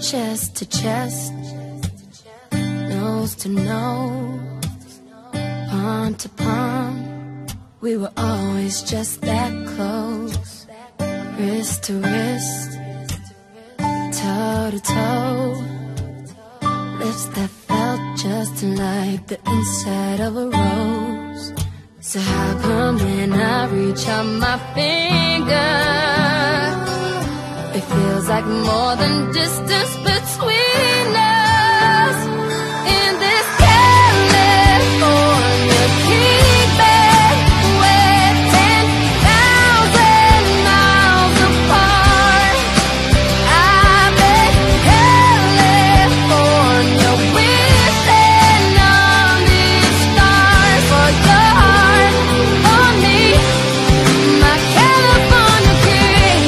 chest to chest, nose to nose, palm to palm. We were always just that close, wrist to wrist, toe to toe, lips that felt just like the inside of a rose. So how come when I reach out my finger, it feels like more than distance between us? In this California keeping, we're 10,000 miles apart. I bet California wishing on these stars for your heart, for me, my California king.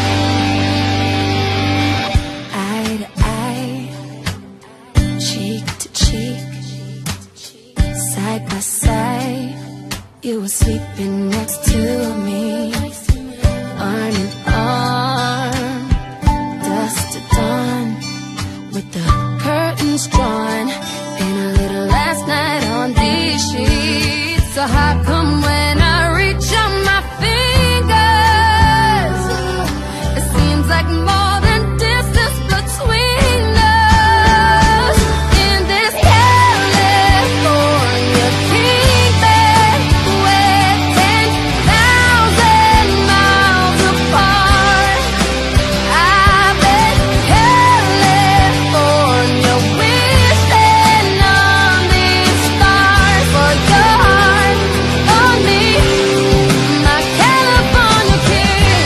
Eye to eye, cheek to cheek, side by side, you were sleeping next to me, arm in arm, dusk to dawn, with the curtains drawn, and a little last night on these sheets. So how come when I reach out my fingers, it seems like more than distance between us? In this California keeping, we're 10,000 miles apart. I bet California wishing on these stars for your heart, for me, my California king.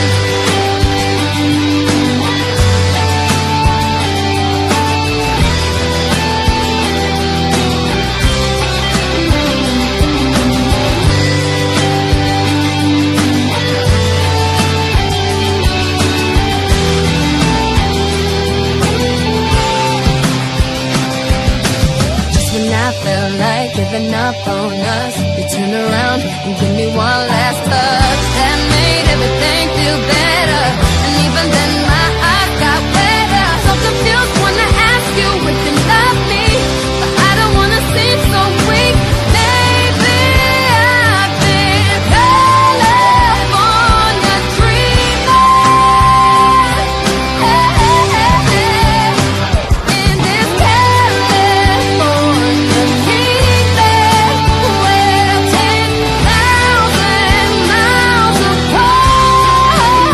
Just when I felt like giving up on us, you turned around and give me one last touch that made everything feel better. And even then my eyes got wetter. So confused when I ask you if you love me, but I don't wanna seem so weak. Maybe I've been California dreaming. In this California keeping, we're 10,000 miles apart.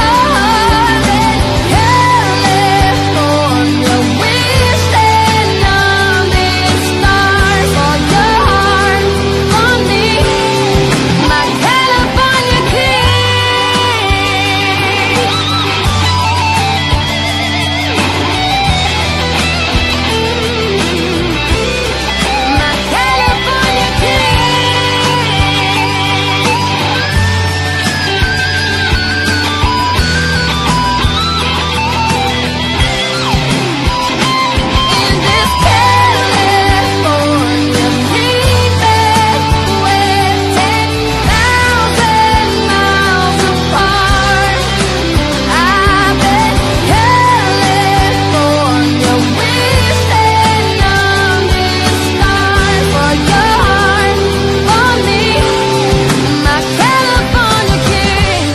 California wishing on these stars for your heart, for me, my California king. My California In this California keeping, we're 10,000 miles apart. I bet California wishing on these stars for your heart, for me, my California king.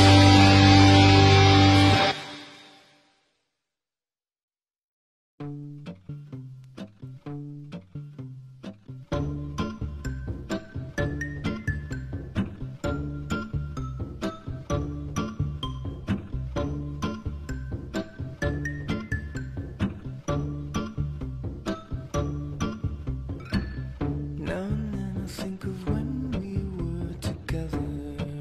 Now and then I think of when we were together,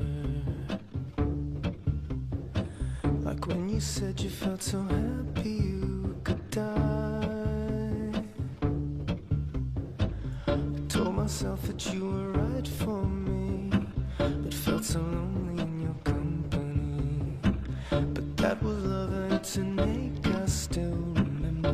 like when you said you felt so happy you could die. I told myself that you were right for me, but felt so lonely in your company. But that was love and to make us still remember.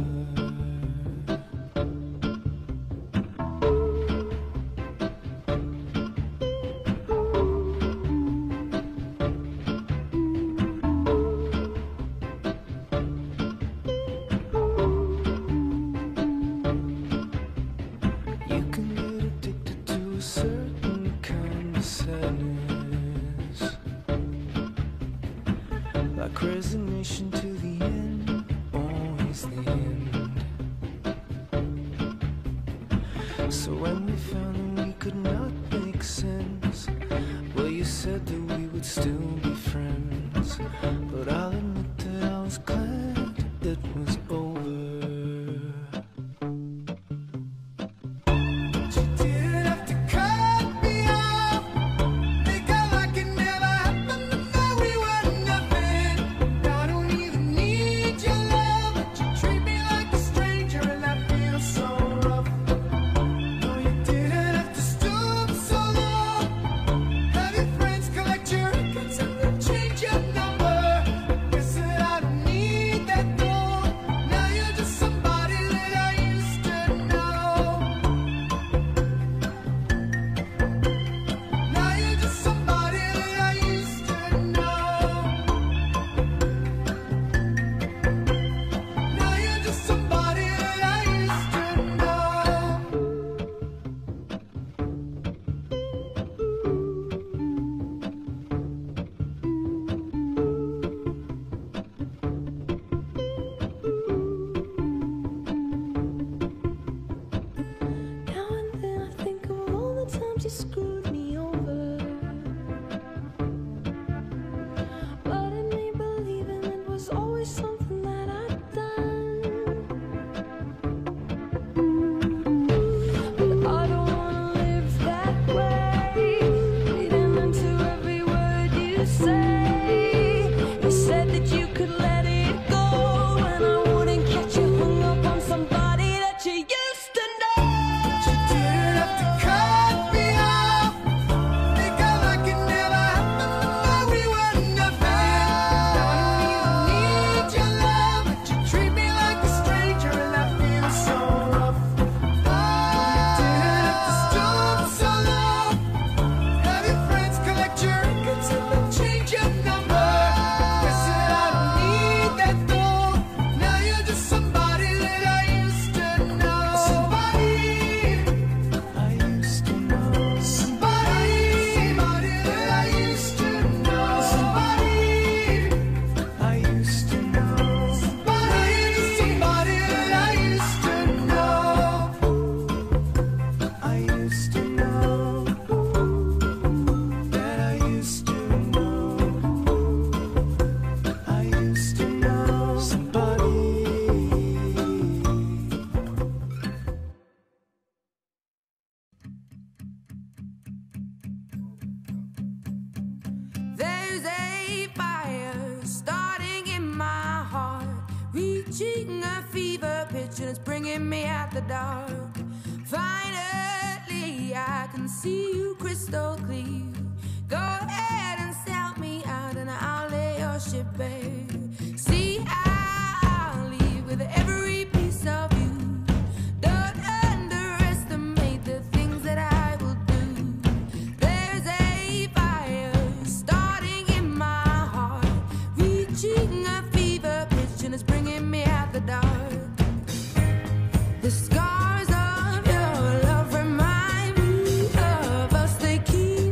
So when we found that we could not make sense, well, you said that we would still be friends. But I'll admit that I was glad it was over. It's bringing me out the dark. Finally, I can see you crystal clear. Go ahead and sell me out, and I'll lay your ship bare. See, I'll leave with every piece of you. Don't underestimate the things that I will do. There's a fire starting in my heart, reaching a fever pitch, and it's bringing me out the dark. The scars of your love remind me of us. They keep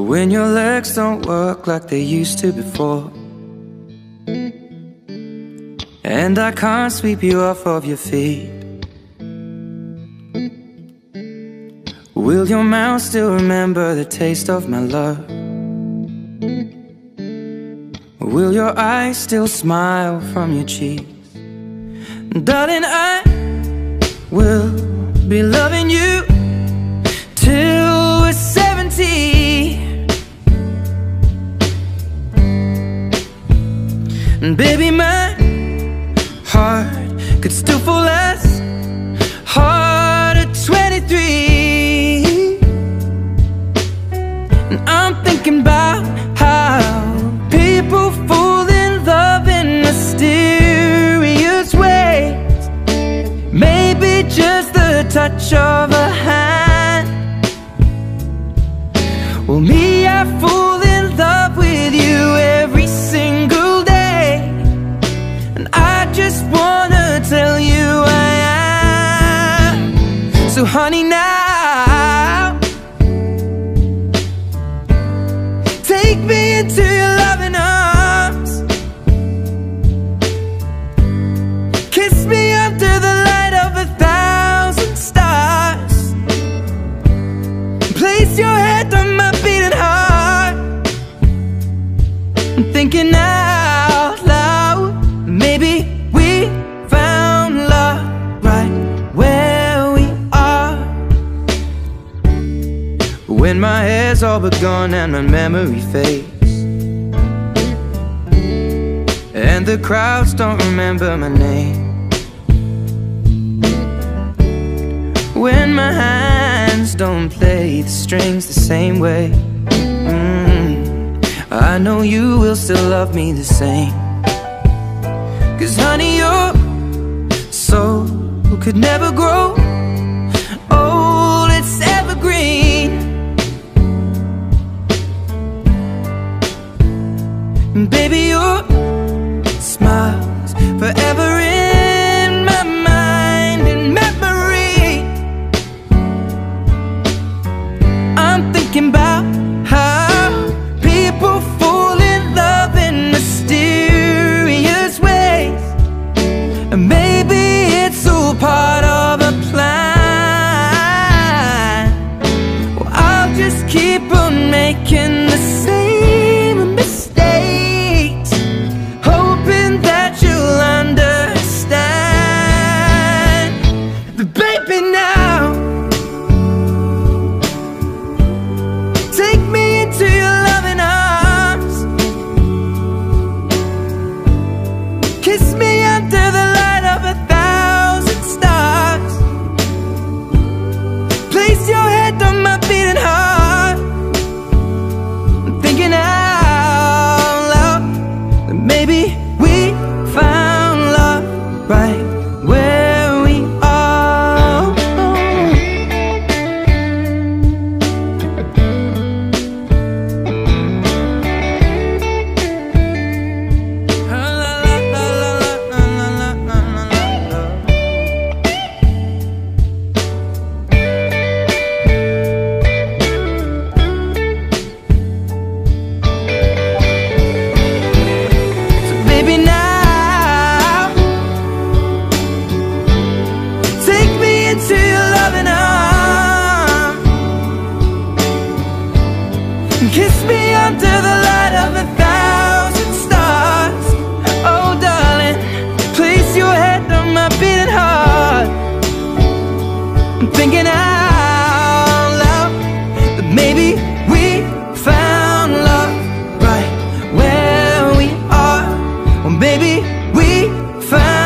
when your legs don't work like they used to before, and I can't sweep you off of your feet. Will your mouth still remember the taste of my love? Will your eyes still smile from your cheeks? Darling, I will be loving you till we're 70. And baby, my heart could still fall as hard at 23. And I'm thinking about how people fall in love in mysterious ways. Maybe just the touch of a hand. Well, me, I fall in love with you every single day, and I just wanna tell you I am. So honey, now take me into your loving arms. Kiss me under the light of 1,000 stars. Place your head on my beating heart. I'm thinking out loud, maybe we found love right where we are. When my hair's all but gone and my memory fades, and the crowds don't remember my name, when my hands don't play the strings the same way, I know you will still love me the same. 'Cause honey, your soul could never grow old, it's evergreen. And baby, your smile's forever in my mind and memory. I'm thinking about how people fall in love in mysterious ways, and maybe it's all part of a plan. Well, I'll just keep on making the same mistakes, hoping that you'll understand. But baby, now take me into your loving arms. Kiss me under the light of 1,000 stars. Place your head on my beating heart. I'm thinking out loud that maybe we found love right where we are. So baby, now take me into your loving arms. Kiss me under the light of 1,000 stars. Oh darling, place your head on my beating heart. I'm thinking out loud that maybe we found love right where we are. Or maybe we found